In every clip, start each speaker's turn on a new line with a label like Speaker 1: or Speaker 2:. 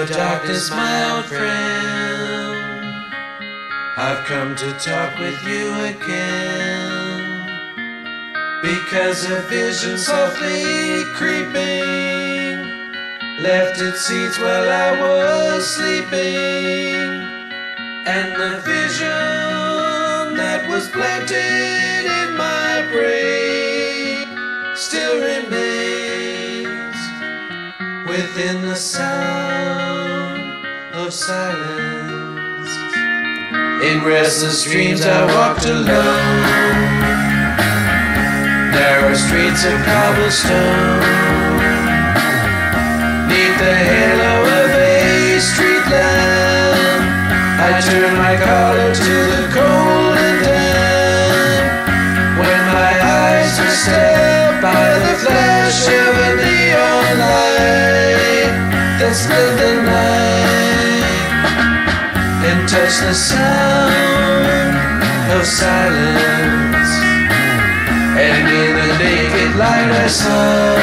Speaker 1: Hello darkness, my old friend, I've come to talk with you again, because a vision softly creeping left its seeds while I was sleeping, and the vision that was planted in my brain still remains within the sound of silence. In restless dreams I walked alone, narrow streets of cobblestone, neath the halo of a street lamp, I turned my collar to the cold and damp, when my eyes were stabbed by the flash of a neon light that split the night and touched the sound of silence. And in the naked light I saw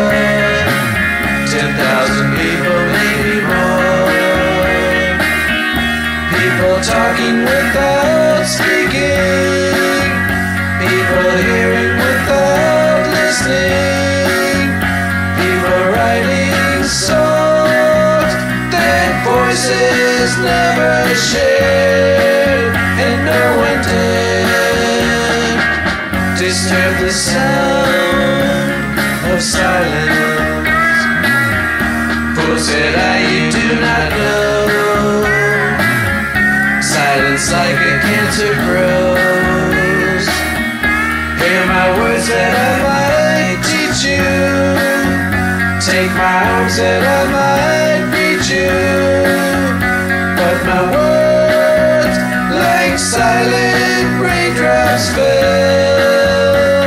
Speaker 1: 10,000 people, maybe more, people talking without speaking, people hearing without listening, people writing songs that voices never shared, and no one dared disturb the sound of silence. For said I, you do not know, silence like a cancer grows. Hear my words that I might teach you, take my arms that I might reach you, but my words like silent raindrops fell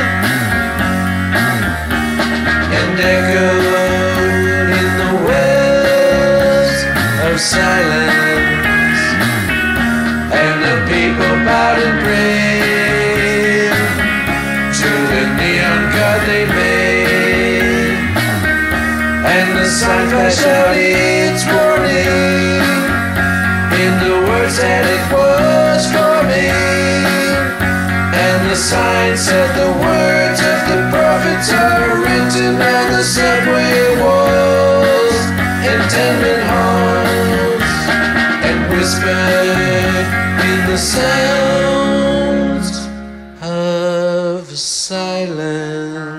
Speaker 1: and echoed in the wells of silence, and the people bowed and prayed to the neon god they made, and the sign flashed out its warning in the words that it was forming, and the sign said the words of the prophets are written on the subway walls and tenement halls, and whispered in the sounds of silence.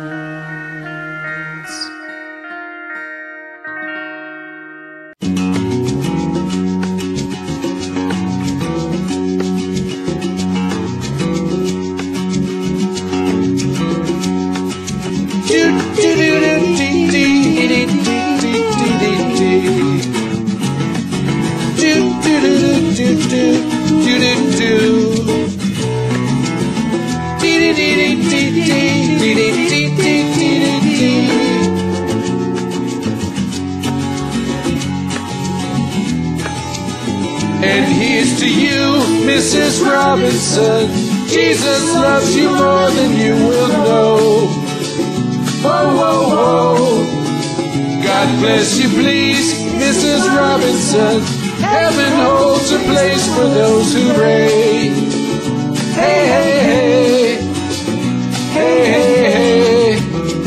Speaker 2: And here's to you, Mrs. Robinson, Jesus loves you more than you will know. Whoa, whoa, whoa. God bless you, please, Mrs. Robinson. Heaven holds a place for those who pray. Hey, hey, hey. Hey, hey, hey.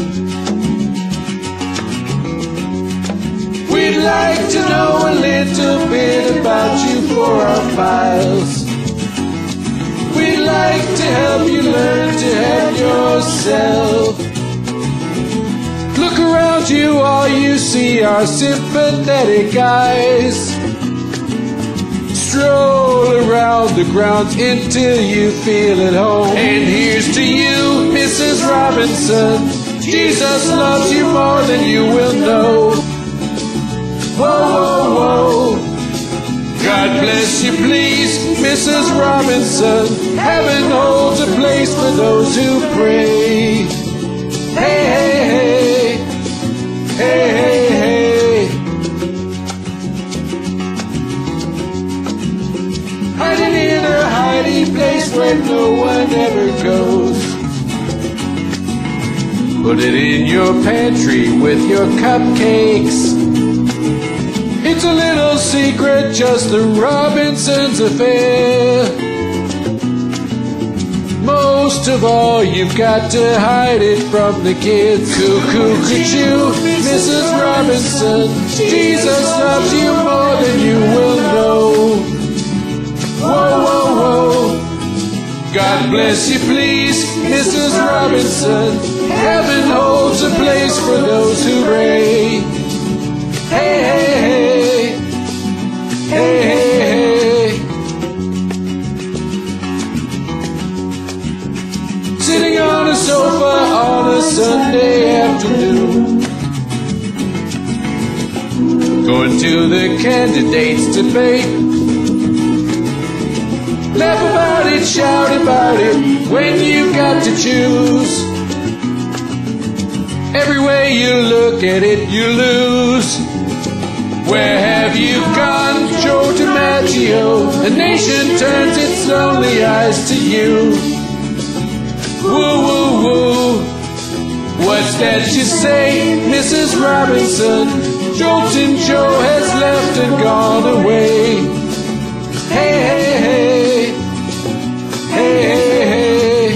Speaker 2: We'd like to know a little bit about you for our files. We'd like to help you learn to help yourself. Look around you, all you see are sympathetic eyes. Stroll around the grounds until you feel at home. And here's to you, Mrs. Robinson, Jesus loves you more than you will know. Whoa, whoa, whoa. God bless you, please, Mrs. Robinson. Heaven holds a place for those who pray. Hey, hey, hey. Hey, hey, hey. Hiding in a hiding place where no one ever goes. Put it in your pantry with your cupcakes. It It's a little secret, just the Robinsons' affair. Most of all, you've got to hide it from the kids. Cuckoo-cuckoo, Mrs. Robinson, Jesus loves you more than you will know. Whoa, whoa, whoa. God bless you, please, Mrs. Robinson. Heaven holds a place for those who pray. Hey, hey, hey. Hey, hey, hey. Sitting on a sofa on a Sunday afternoon, going to the candidates' debate. Laugh about it, shout about it, when you've got to choose. Every way you look at it, you lose. Where have you gone, Joe DiMaggio? The nation turns its lonely eyes to you. Woo, woo, woo. What's that you say, Mrs. Robinson? Jolton Joe has left and gone away. Hey, hey, hey. Hey, hey, hey.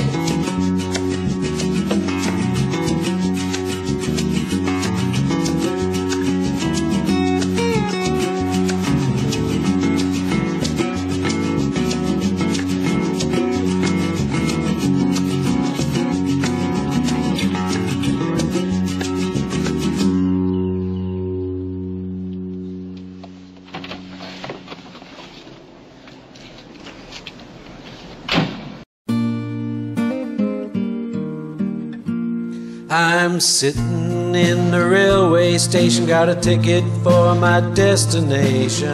Speaker 1: I'm sitting in the railway station, got a ticket for my destination.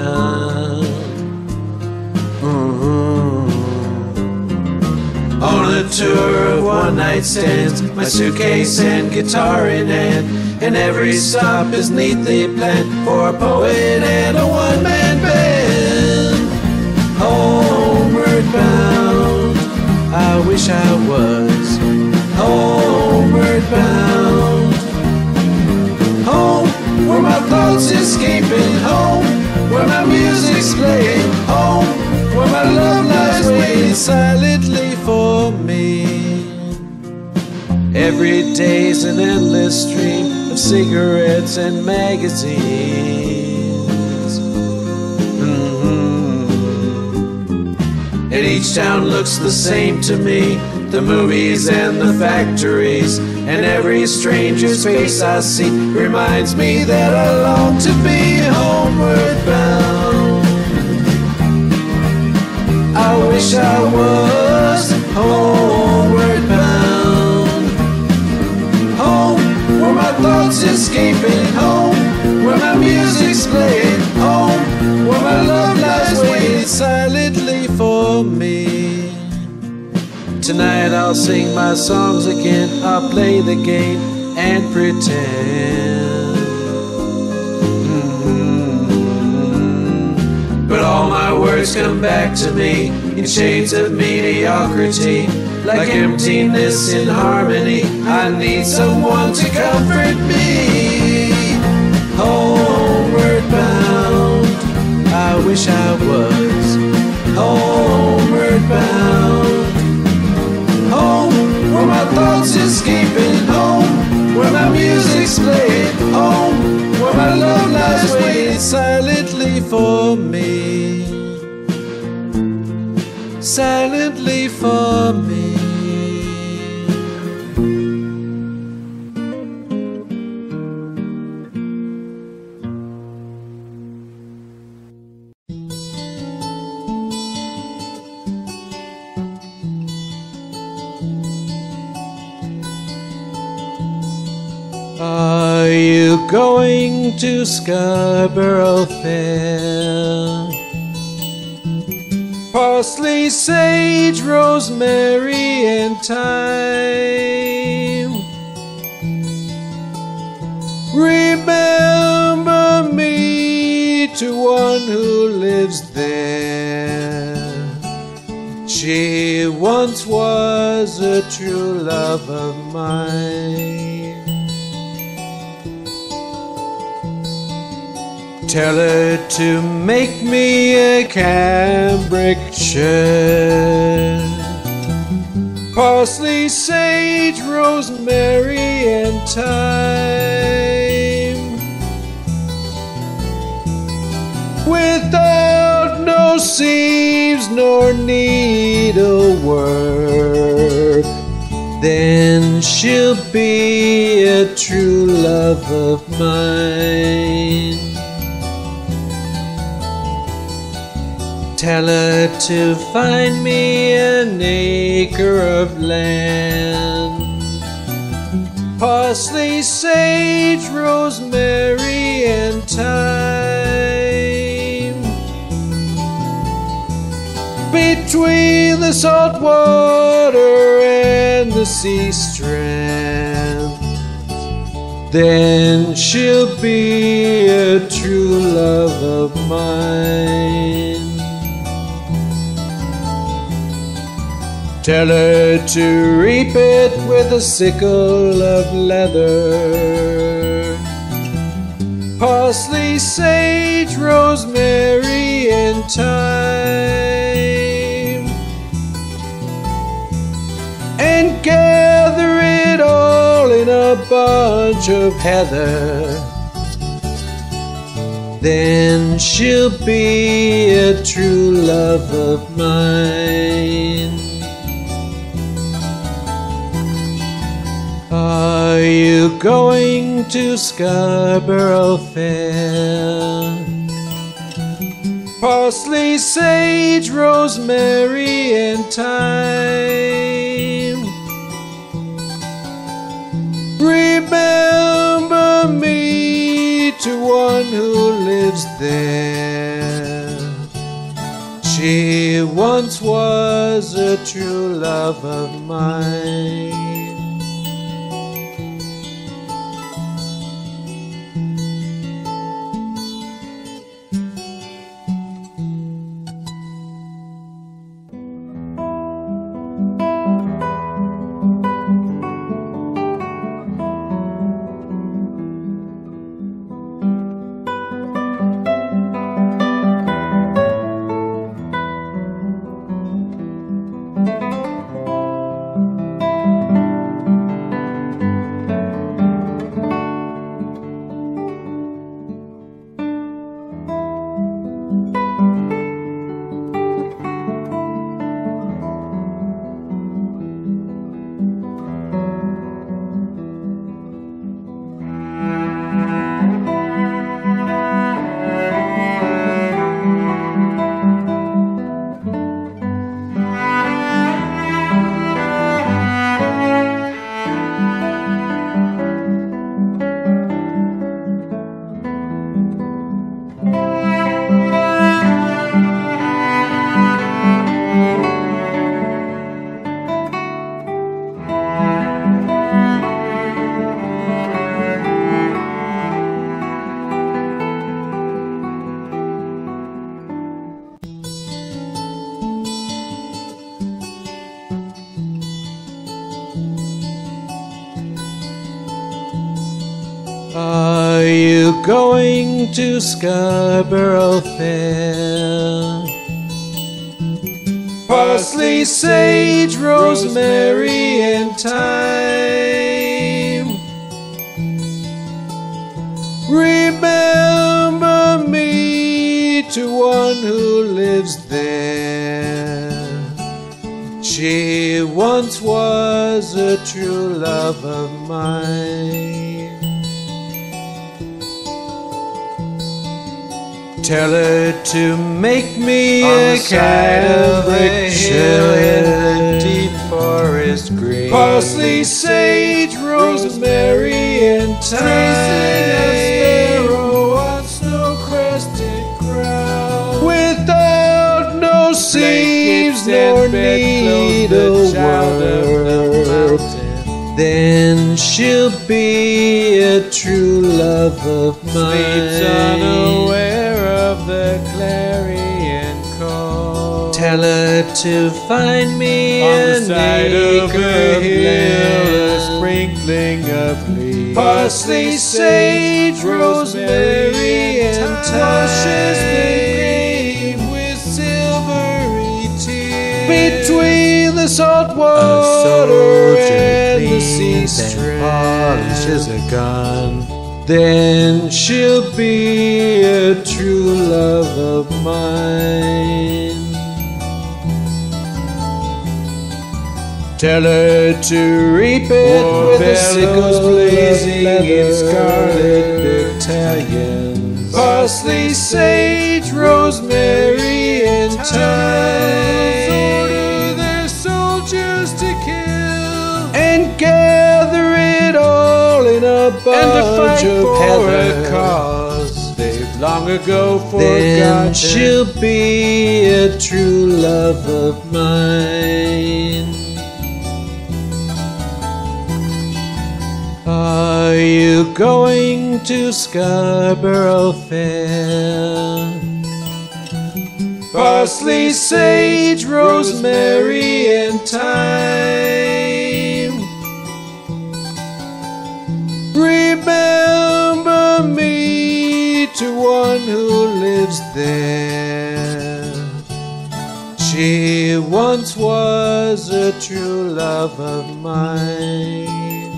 Speaker 1: On a tour of one-night stands, my suitcase and guitar in hand, and every stop is neatly planned for a poet and a one-man band. Homeward bound, I wish I was homeward bound. Home, where my thoughts escaping. Home, where my music's playing. Home, where my love lies waiting silently for me. Every day's an endless stream of cigarettes and magazines. And each town looks the same to me, the movies and the factories, and every stranger's face I see reminds me that I long to be homeward bound. I wish I was homeward bound. Home, where my thoughts escaping. Home, where my music's playing. Home, where my love lies waiting silently for me. Tonight I'll sing my songs again, I'll play the game and pretend. But all my words come back to me in shades of mediocrity, like emptiness in harmony. I need someone to comfort me. Homeward bound, I wish I was homeward bound. Home, where my thoughts escaping. Home, where my music's playing. Home, where my love lies waiting silently for me. Silently for me. Are you going to Scarborough Fair? Parsley, sage, rosemary, and thyme. Remember me to one who lives there. She once was a true love of mine.
Speaker 2: Tell her to make me a cambric shirt. Parsley, sage, rosemary, and thyme. Without no sieves nor needlework, then she'll be a true love of mine. Tell her to find me an acre of land. Parsley, sage, rosemary, and thyme. Between the salt water and the sea strand, then she'll be a true love of mine. Tell her to reap it with a sickle of leather. Parsley, sage, rosemary, and thyme. And gather it all in a bunch of heather. Then she'll be a true love of mine. Are you going to Scarborough Fair? Parsley, sage, rosemary, and thyme. Remember me to one who lives there. She once was a true love of mine. Are you going to Scarborough Fair? Parsley, sage, rosemary, and thyme. Remember me to one who lives there. She once was a true love of mine. Tell her to make me a cambric shirt in a deep forest green. Parsley, sage, rosemary, and thyme. A sparrow on snow-crested ground, without no sieves nor needlework. Then she'll be a true love of mine. Sleeps unaware of the clarion call. Tell her to find me on the side of a hill, a sprinkling of leaves. Parsley, sage, rosemary, and washes the grave with silvery tears between the salt water and the sea strand. Polishes a gun, then she'll be a true love of mine. Tell her to reap it with the sickles blazing in scarlet battalions, parsley, sage, rosemary, and thyme. Order their soldiers to kill and gather it all in a bunch of heather, a cause they've long ago forgotten. Then she'll be a true love of mine. Are you going to Scarborough Fair? Parsley, sage, rosemary, and thyme. Remember me to one who lives there. She once was a true love of mine.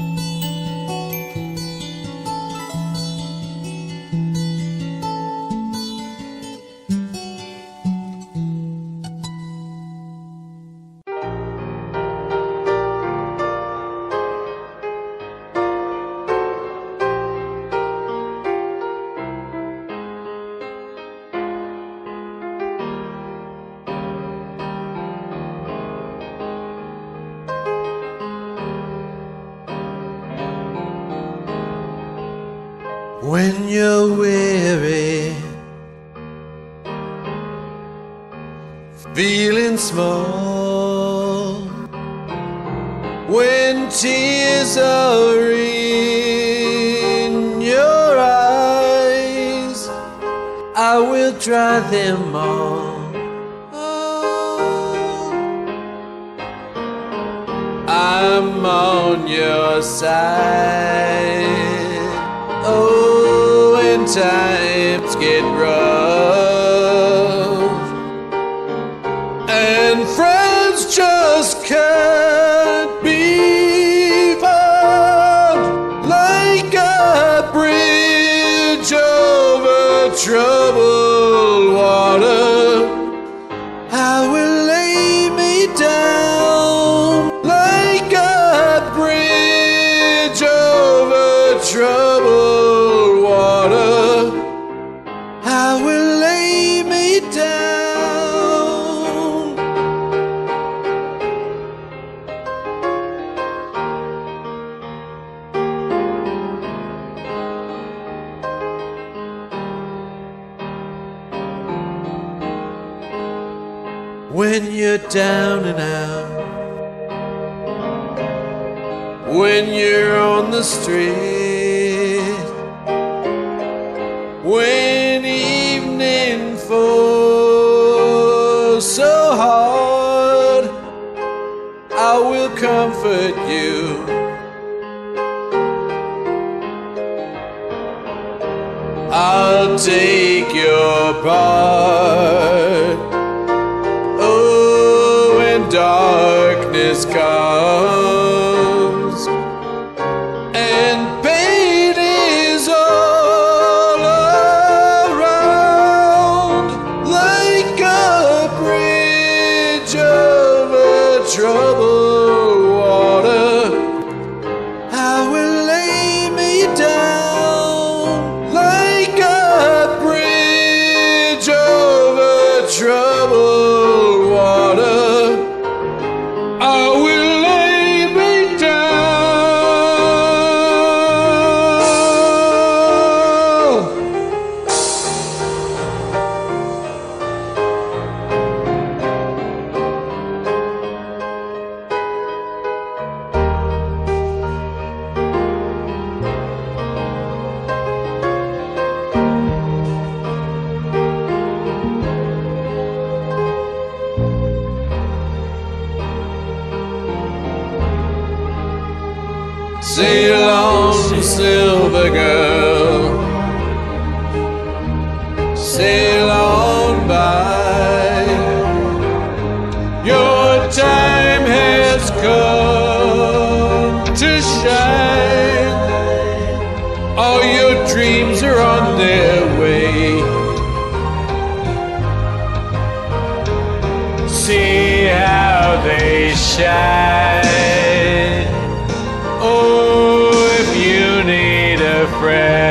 Speaker 2: When you're weary, feeling small, when tears are in your eyes, I will dry them all. Oh, I'm on your side. Oh, when times get rough and friends just can't be found, like a bridge over troubled water, I will lay me down, like a bridge over troubled water, I will lay me down. When you're down and out, when you're on the street, when evening falls so hard, I will comfort you. I'll take your part. Oh, when darkness comes and pain is all around, like a bridge over troubled water, I will lay me down, like a bridge over troubled water, I will lay me down. Sail on, silver girl, to shine. All your dreams are on their way. See how they shine. Oh, if you need a friend.